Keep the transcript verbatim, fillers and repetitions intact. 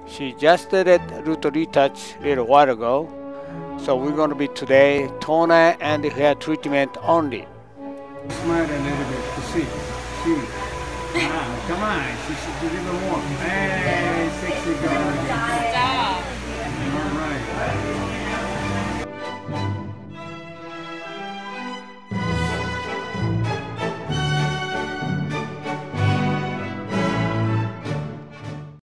She just did root retouch a little while ago. So we're going to be today toner and hair treatment only. Smile a little bit to see. See. Ah, come on. She should do a little more. Hey.